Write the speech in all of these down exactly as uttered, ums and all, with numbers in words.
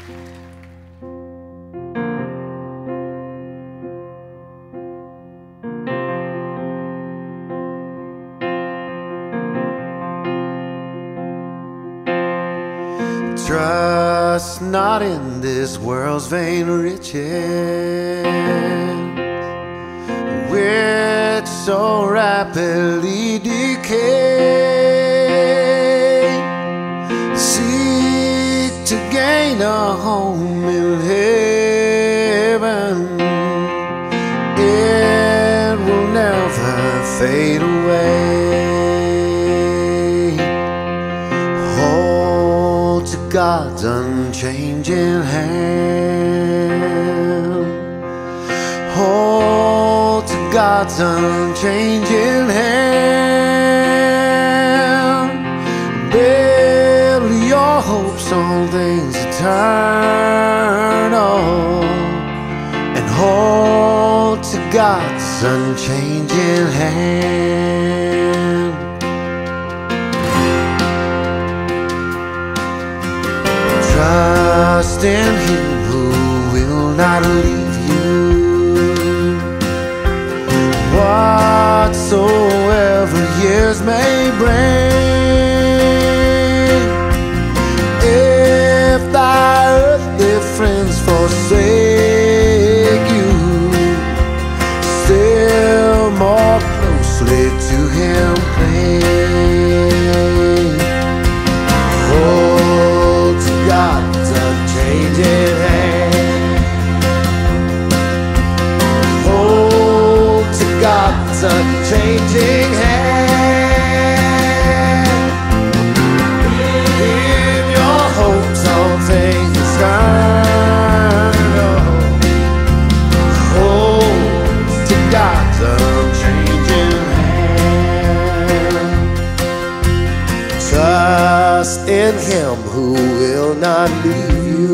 Trust not in this world's vain riches, which so rapidly decay. Seek to gain a home in heaven, it will never fade away. God's unchanging hand. Hold to God's unchanging hand. Build your hopes on things eternal, and hold to God's unchanging hand. Trust in Him who will not leave you, whatsoever years may bring. If thy earthly friends forsake you, still more closely to Him cling. Hold to God's unchanging hand. Hold to God's unchanging hand. Give your hopes on things eternal. Hold to God's unchanging hand. Trust in Him who will not leave you,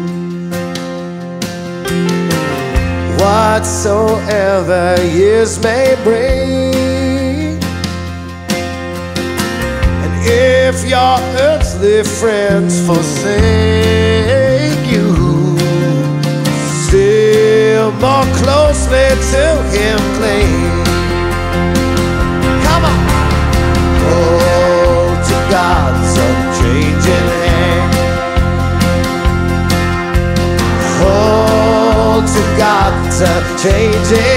whatsoever years may bring. And if your earthly friends forsake you, still more closely to Him cling. Come on! Hold to God's unchanging hand. Hold to God's unchanging